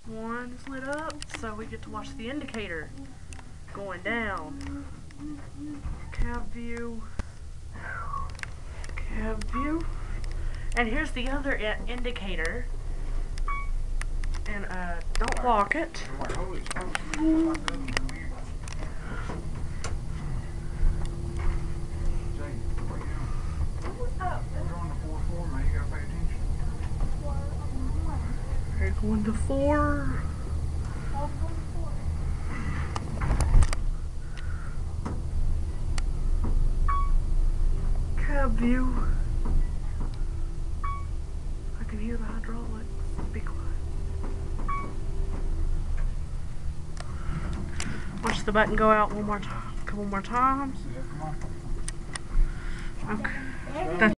One's lit up, so we get to watch the indicator going down. Cab view. Cab view. And here's the other indicator. And don't lock it. We're going to 4. Cab view. I can hear the hydraulics. Be quiet. Watch the button go out one more time. A couple more times. Okay. That's